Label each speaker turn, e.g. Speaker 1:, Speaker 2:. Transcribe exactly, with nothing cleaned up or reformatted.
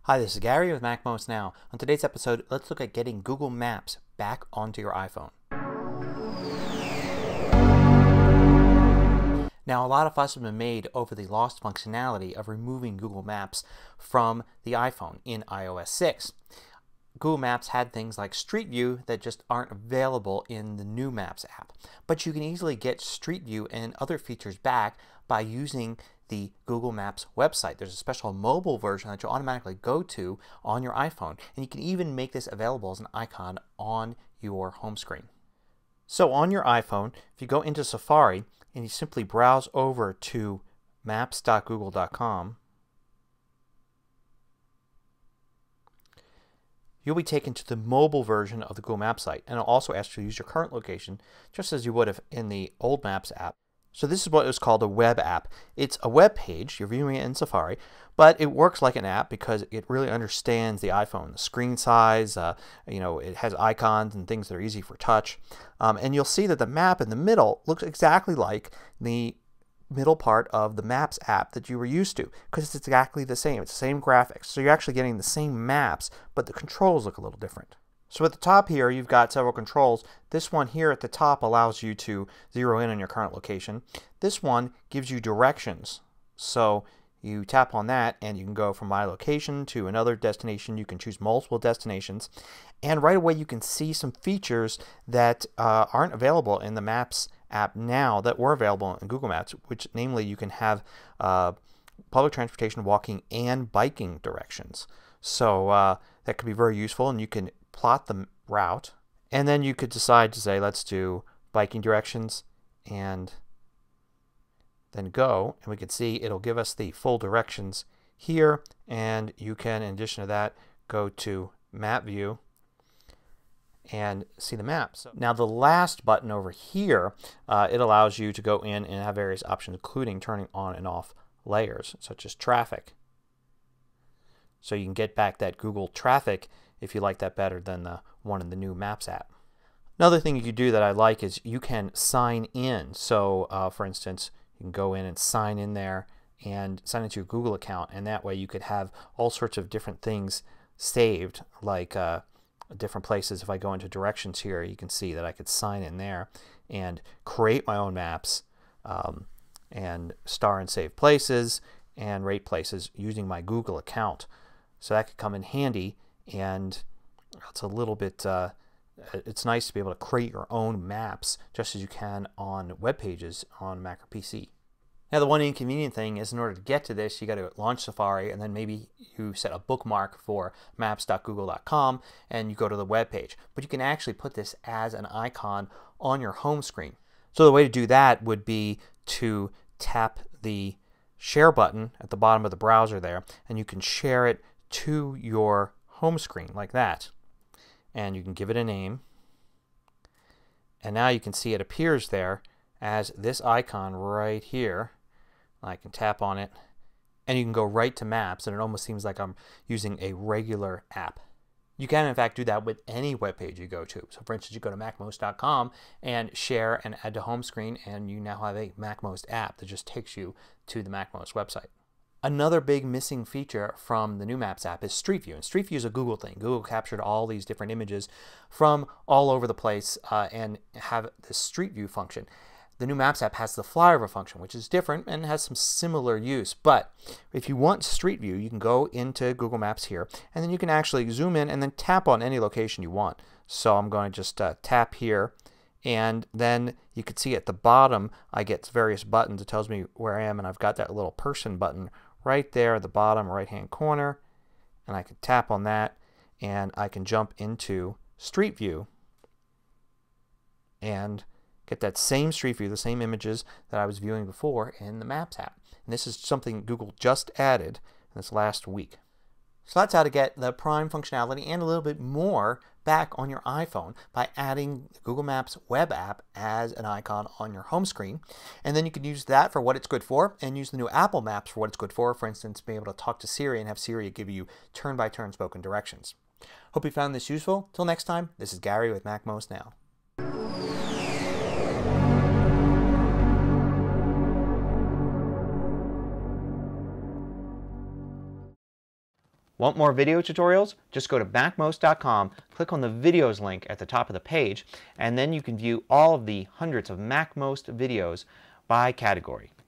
Speaker 1: Hi, this is Gary with MacMost Now. On today's episode, let's look at getting Google Maps back onto your iPhone. Now, a lot of fuss has been made over the lost functionality of removing Google Maps from the iPhone in i O S six. Google Maps had things like Street View that just aren't available in the new Maps app. But you can easily get Street View and other features back by using the Google Maps website. There's a special mobile version that you'll automatically go to on your iPhone, and you can even make this available as an icon on your home screen. So on your iPhone, if you go into Safari and you simply browse over to maps dot google dot com, you'll be taken to the mobile version of the Google Maps site, and it'll also ask you to use your current location just as you would have in the old Maps app. So this is what is called a web app. It's a web page, you're viewing it in Safari, but it works like an app because it really understands the iPhone, the screen size, uh, you know, it has icons and things that are easy for touch. Um, and you'll see that the map in the middle looks exactly like the middle part of the Maps app that you were used to, because it's exactly the same. It's the same graphics. So you're actually getting the same maps, but the controls look a little different. So at the top here you've got several controls. This one here at the top allows you to zero in on your current location. This one gives you directions. So you tap on that and you can go from my location to another destination. You can choose multiple destinations, and right away you can see some features that uh, aren't available in the Maps app now that were available in Google Maps, which namely you can have uh, public transportation, walking, and biking directions. So uh, that could be very useful, and you can plot the route, and then you could decide to say let's do biking directions and then go, and we can see it'll give us the full directions here, and you can, in addition to that, go to map view and see the map. So now the last button over here, uh, it allows you to go in and have various options, including turning on and off layers such as traffic. So you can get back that Google traffic if you like that better than the one in the new Maps app. Another thing you could do that I like is you can sign in. So uh, for instance, you can go in and sign in there and sign into your Google account, and that way you could have all sorts of different things saved, like uh, different places. If I go into directions here, you can see that I could sign in there and create my own maps um, and star and save places and rate places using my Google account. So that could come in handy, and it's a little bit uh, it's nice to be able to create your own maps just as you can on web pages on Mac or P C. Now the one inconvenient thing is, in order to get to this, you got to launch Safari, and then maybe you set a bookmark for maps dot google dot com and you go to the web page. But you can actually put this as an icon on your home screen. So the way to do that would be to tap the share button at the bottom of the browser there, and you can share it to your home screen like that, and you can give it a name, and now you can see it appears there as this icon right here. I can tap on it and you can go right to Maps, and it almost seems like I'm using a regular app. You can in fact do that with any web page you go to. So for instance, you go to mac most dot com and share and add to home screen, and you now have a MacMost app that just takes you to the MacMost website. Another big missing feature from the new Maps app is Street View. And Street View is a Google thing. Google captured all these different images from all over the place uh, and have this Street View function. The new Maps app has the flyover function, which is different and has some similar use. But if you want Street View, you can go into Google Maps here, and then you can actually zoom in and then tap on any location you want. So I'm going to just uh, tap here, and then you can see at the bottom I get various buttons. It tells me where I am, and I've got that little person button right there at the bottom right hand corner, and I can tap on that and I can jump into Street View and get that same Street View, the same images that I was viewing before in the Maps app. And this is something Google just added in this last week. So that's how to get the Prime functionality and a little bit more back on your iPhone by adding the Google Maps web app as an icon on your home screen. And then you can use that for what it's good for, and use the new Apple Maps for what it's good for. For instance, being able to talk to Siri and have Siri give you turn-by-turn spoken directions. Hope you found this useful. Till next time, this is Gary with MacMost Now. Want more video tutorials? Just go to MacMost dot com, click on the videos link at the top of the page, and then you can view all of the hundreds of MacMost videos by category.